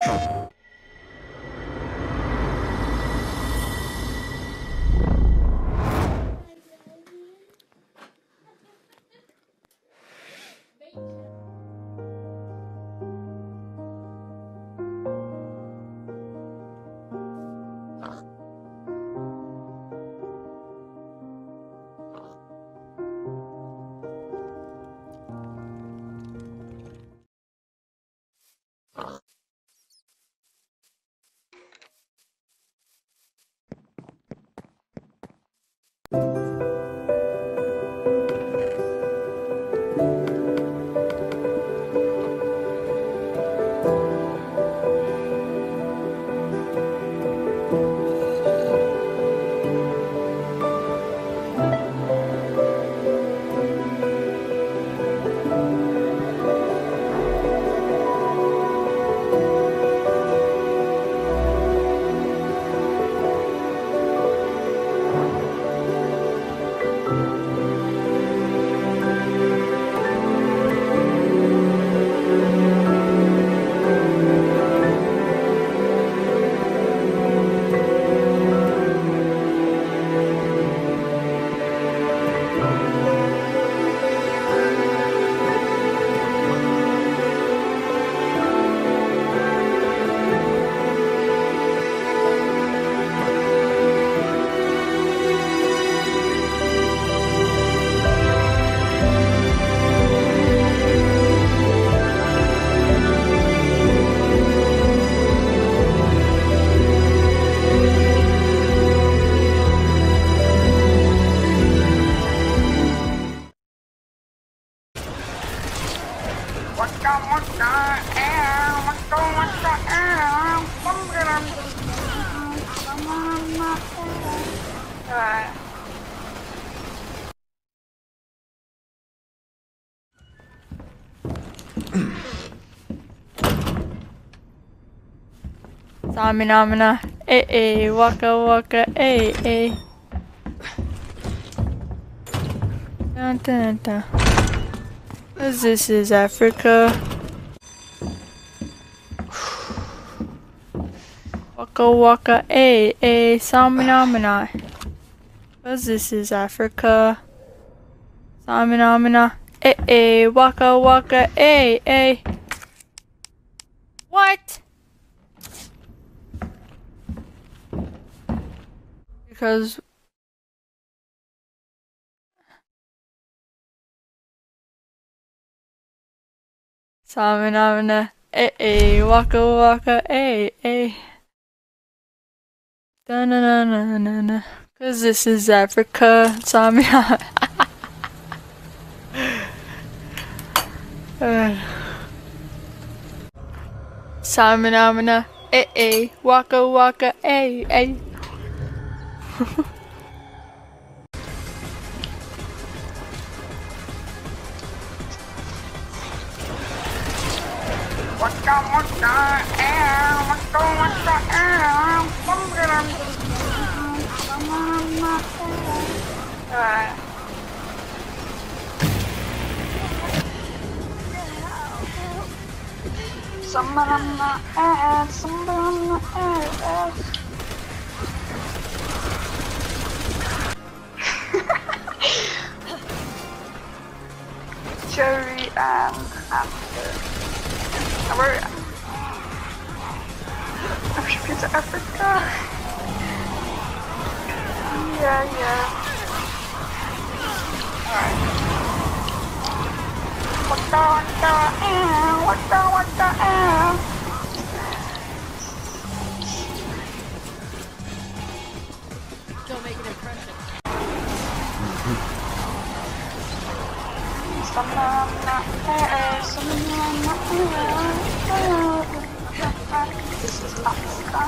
Samina, waka waka, Dun dun dun. This is Africa. Waka waka, Samina. This is Africa. Samina, waka waka, What? Because Samina, waka waka, Da-na-na-na-na-na. Cause this is Africa, Samina. Samina, waka waka, Jerry and Amber. I'm shipping to Africa. Yeah. Alright. What the? Don't make an impression. This is Africa.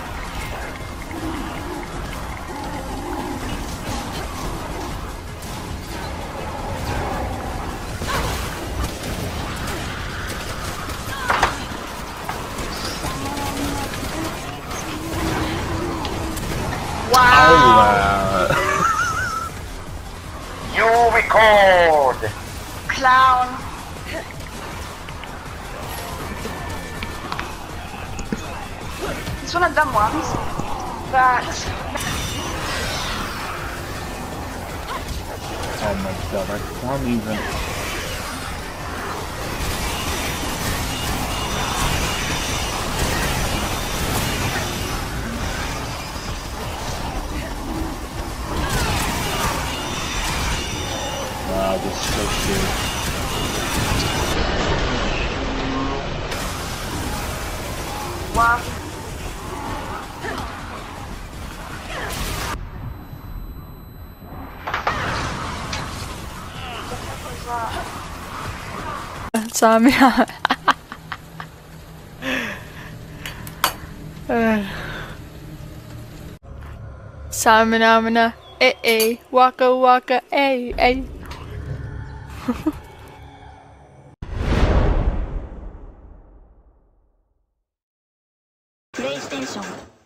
Wow! You record! Clown! Suona da moms, but Oh my god, I can't even. Wow, this is so good. wow. Samia. Samina, waka waka, PlayStation